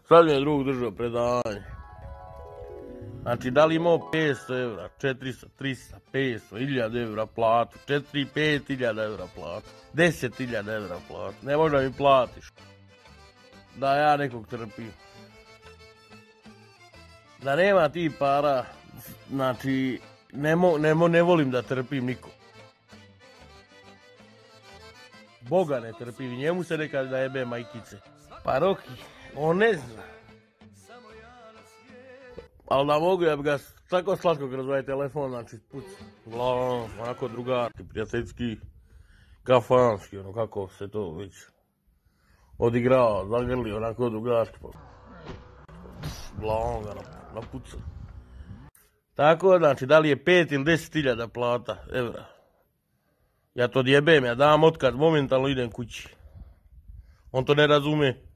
Sad mi je drug držao predavanje. Znači, da li imao 500 evra, 400, 300, 500, 1000 evra platu, 4, 5.000 evra platu, 10.000 evra platu, ne možda mi platiš. Da ja nekog trpim. Da nema ti para, znači, ne volim da trpim nikog. Boga ne trpim, njemu se nekad da jebe majkice. Pa Roki, on ne zna. Ali da mogu, ja bi ga tako slatko kroz ovaj telefon, znači puc, glavom, onako drugarski, prijateljski, kafanski, ono kako se to već odigrao, zagrli, onako drugarski, glavom ga napuca. Tako, znači, da li je 5 ili 10.000 plata, evra. Ja to odjebem, ja dam otkaz, momentalno idem kući. On to ne razume.